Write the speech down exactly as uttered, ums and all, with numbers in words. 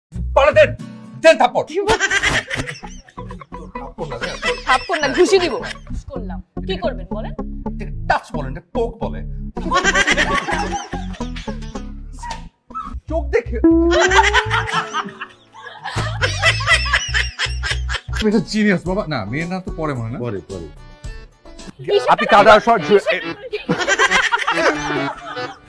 পারে দেন দেন থাপ্পড় থাপ্পড় না ঘুষি দিব করলাম কি করবেন বলেন টাচ বলেন পোক বলে চোখ দেখে এটা জিনিয়াস বাবা না মেয়ের না তো পরে মনে না পরে পরে আপনি কাদা শট